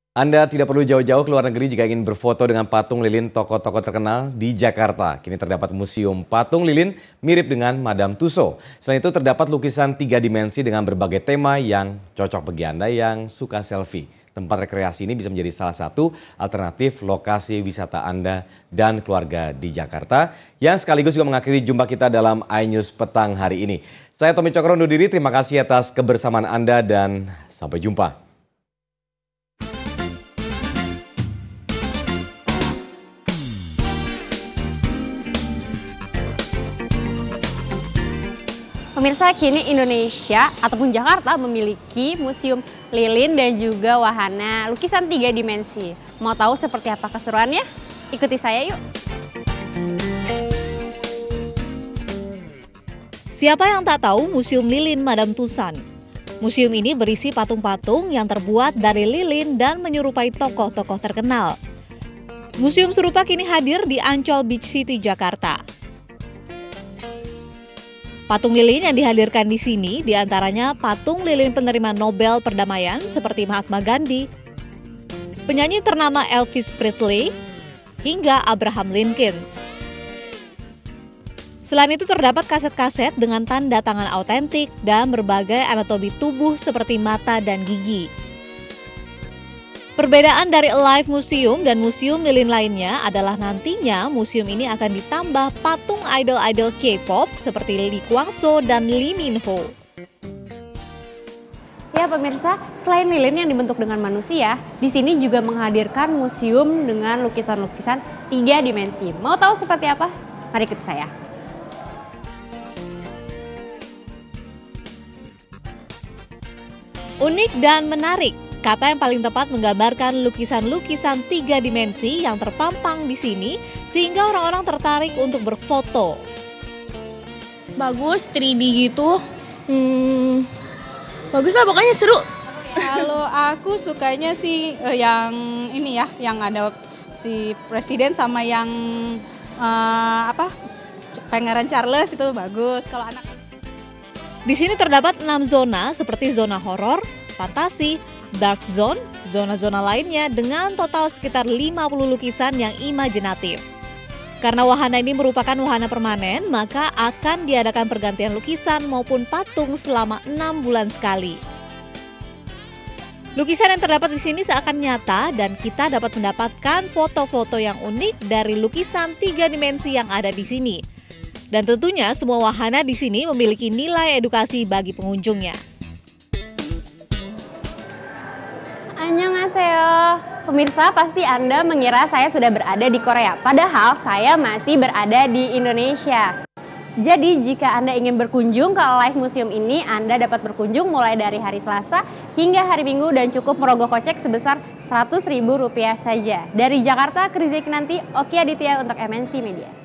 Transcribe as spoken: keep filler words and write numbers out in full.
Anda tidak perlu jauh-jauh ke luar negeri jika ingin berfoto dengan patung lilin tokoh-tokoh terkenal di Jakarta. Kini terdapat museum patung lilin mirip dengan Madame Tussauds. Selain itu terdapat lukisan tiga dimensi dengan berbagai tema yang cocok bagi Anda yang suka selfie. Tempat rekreasi ini bisa menjadi salah satu alternatif lokasi wisata Anda dan keluarga di Jakarta yang sekaligus juga mengakhiri jumpa kita dalam iNews Petang hari ini. Saya Tommy Cokro undur diri, terima kasih atas kebersamaan Anda dan sampai jumpa. Pemirsa, kini Indonesia ataupun Jakarta memiliki museum lilin dan juga wahana lukisan tiga dimensi. Mau tahu seperti apa keseruannya? Ikuti saya yuk. Siapa yang tak tahu Museum Lilin Madame Tussauds? Museum ini berisi patung-patung yang terbuat dari lilin dan menyerupai tokoh-tokoh terkenal. Museum serupa kini hadir di Ancol Beach City, Jakarta. Patung lilin yang dihadirkan di sini diantaranya patung lilin penerima Nobel Perdamaian seperti Mahatma Gandhi, penyanyi ternama Elvis Presley, hingga Abraham Lincoln. Selain itu terdapat kaset-kaset dengan tanda tangan autentik dan berbagai anatomi tubuh seperti mata dan gigi. Perbedaan dari Alive Museum dan museum lilin lainnya adalah nantinya museum ini akan ditambah patung idol-idol K-pop seperti Lee Kwang Soo dan Lee Min Ho. Ya pemirsa, selain lilin yang dibentuk dengan manusia, di sini juga menghadirkan museum dengan lukisan-lukisan tiga dimensi. Mau tahu seperti apa? Mari ikut saya. Unik dan menarik. Kata yang paling tepat menggambarkan lukisan-lukisan tiga dimensi yang terpampang di sini sehingga orang-orang tertarik untuk berfoto. Bagus, tiga D gitu. Hmm, bagus lah, pokoknya seru. Kalau aku sukanya sih uh, yang ini ya, yang ada si presiden sama yang uh, apa, Pangeran Charles itu bagus. Kalau anak. Di sini terdapat enam zona seperti zona horor, fantasi, dark zone, zona-zona lainnya dengan total sekitar lima puluh lukisan yang imajinatif. Karena wahana ini merupakan wahana permanen, maka akan diadakan pergantian lukisan maupun patung selama enam bulan sekali. Lukisan yang terdapat di sini seakan nyata dan kita dapat mendapatkan foto-foto yang unik dari lukisan tiga dimensi yang ada di sini. Dan tentunya semua wahana di sini memiliki nilai edukasi bagi pengunjungnya. Annyeonghaseyo. Pemirsa, pasti Anda mengira saya sudah berada di Korea, padahal saya masih berada di Indonesia. Jadi jika Anda ingin berkunjung ke Alive Museum ini, Anda dapat berkunjung mulai dari hari Selasa hingga hari Minggu dan cukup merogoh kocek sebesar seratus ribu rupiah saja. Dari Jakarta, Krizi Kinanti, Oki Aditya untuk M N C Media.